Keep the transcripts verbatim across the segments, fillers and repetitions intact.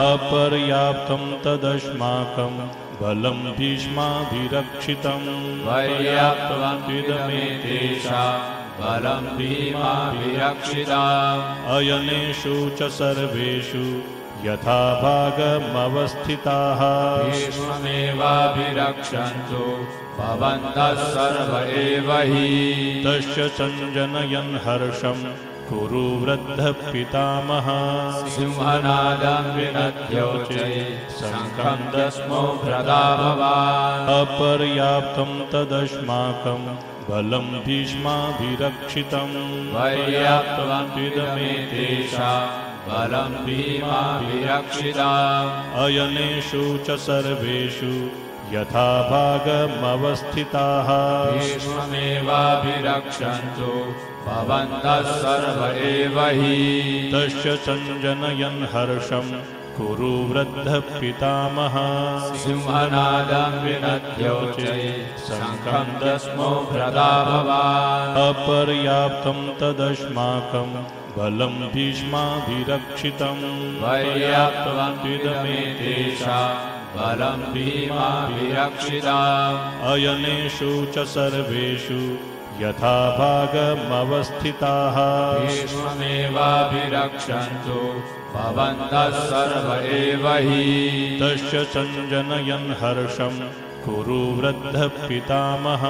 अपर्याप्तं तदस्माकं बलं भीष्माभिरक्षितं पर्याप्तं त्विदमेतेषां बलं भीमाभिरक्षितम् अयनेषु च सर्वेषु यथा भागमवस्थिताः भीष्ममेवाभिरक्षन्तु भवन्तः सर्व एव हि तस्य सञ्जनयन् हर्षं कुरु वृद्धः पितामहः सिंहनादं विनद्योच्चै शङ्खं दस्मो भ्रदा भवान् अपर्याप्तं तदस्माकं बलं भीष्माभिरक्षितं पर्याप्तं त्विदमेतेषां बलं भीमाभिरक्षितम् अयनेषु च सर्वेषु यथा भागमवस्थिताः भीष्ममेवाभिरक्षन्तु भवन्तः सर्व एव हि तस्य सञ्जनयन् हर्षं कुरु वृद्धः पितामहः सिंहनादं विनद्योच्चै शङ्खं दस्मो भ्रदा भवान् अपर्याप्तं तदस्माकं बलं भीष्माभिरक्षितं पर्याप्तं त्विदमेतेषां बलं भीमाभिरक्षितम् अयनेषु च सर्वेषु यथा भागमवस्थिताः भीष्ममेवाभिरक्षन्तु भवन्तः सर्व एव हि तस्य सञ्जनयन् हर्षं कुरु वृद्धः पितामहः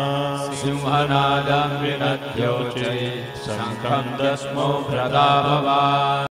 सिंहनादं विनद्योच्चै शङ्खं दस्मो भ्रदा भवान्